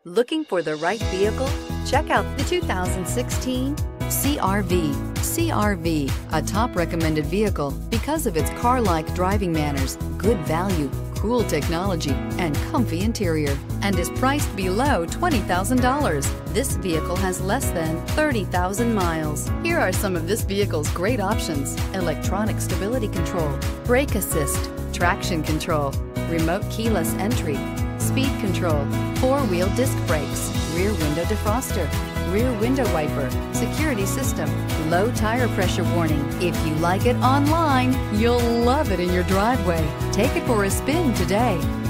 Looking for the right vehicle? Check out the 2016 CRV. CRV, a top recommended vehicle because of its car-like driving manners, good value, cool technology, and comfy interior, and is priced below $20,000. This vehicle has less than 30,000 miles. Here are some of this vehicle's great options: electronic stability control, brake assist, traction control, remote keyless entry, speed control, four-wheel disc brakes, rear window defroster, rear window wiper, security system, low tire pressure warning. If you like it online, you'll love it in your driveway. Take it for a spin today.